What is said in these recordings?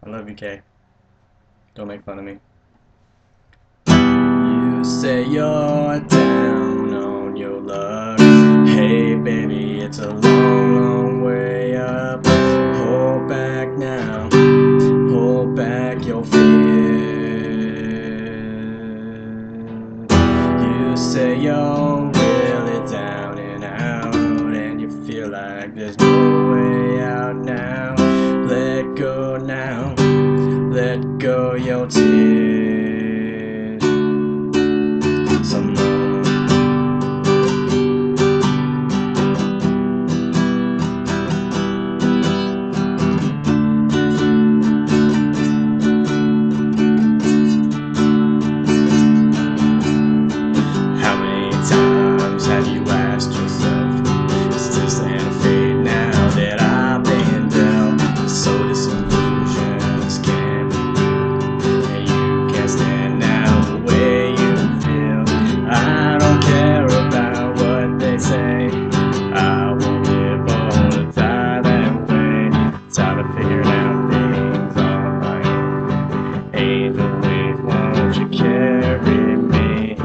I love you, Kay. Don't make fun of me. You say you're down on your luck. Hey, baby, it's a long, long way up. Hold back now. Hold back your fear. You say you're really down and out, and you feel like there's no way out now. Let go now. Let go your tears. Some more. How many times have you asked yourself, is this the hand of fate now that I've been dealt? So disillusions can be real, and you can't stand now the way you feel. I don't care about what they say, I won't live or die that way. Time to figure out things on my own. Angel wings, won't you carry me?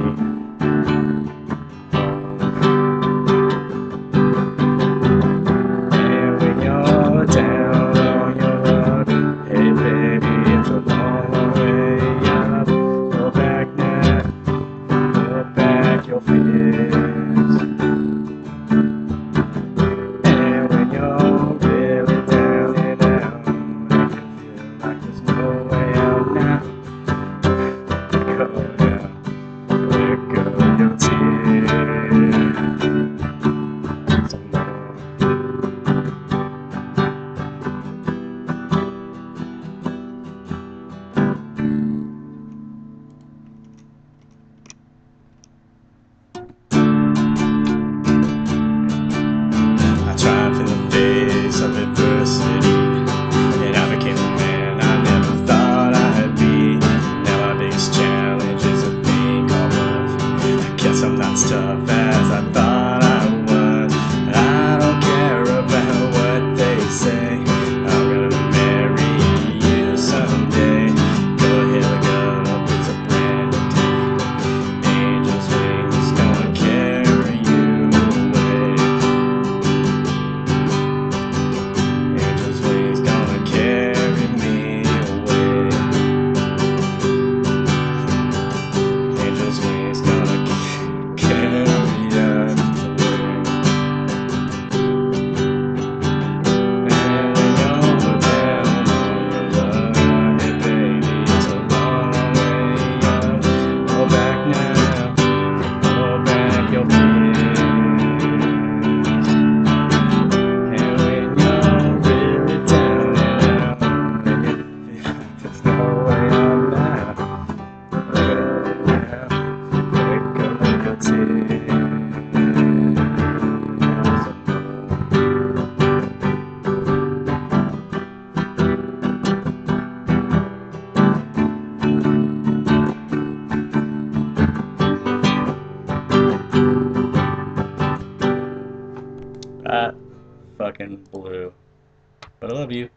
Triumph in the face of adversity, and I became a man I never thought I'd be. Now my biggest challenge is a thing called love. I guess I'm not as tough as I thought I was. I don't care about what they say, I'm gonna marry you someday. Go ahead, look up, it's a brand new day. Angel's wings gonna carry you away. Angel's wings gonna carry me away. Angel's wings gonna carry us away. And when you're down on your luck, hey baby, it's a long way up. Hold back now, hold back your fears. And when you're really down and out, and you feel like there's no way out now, let go your tears. That fucking blew. But I love you.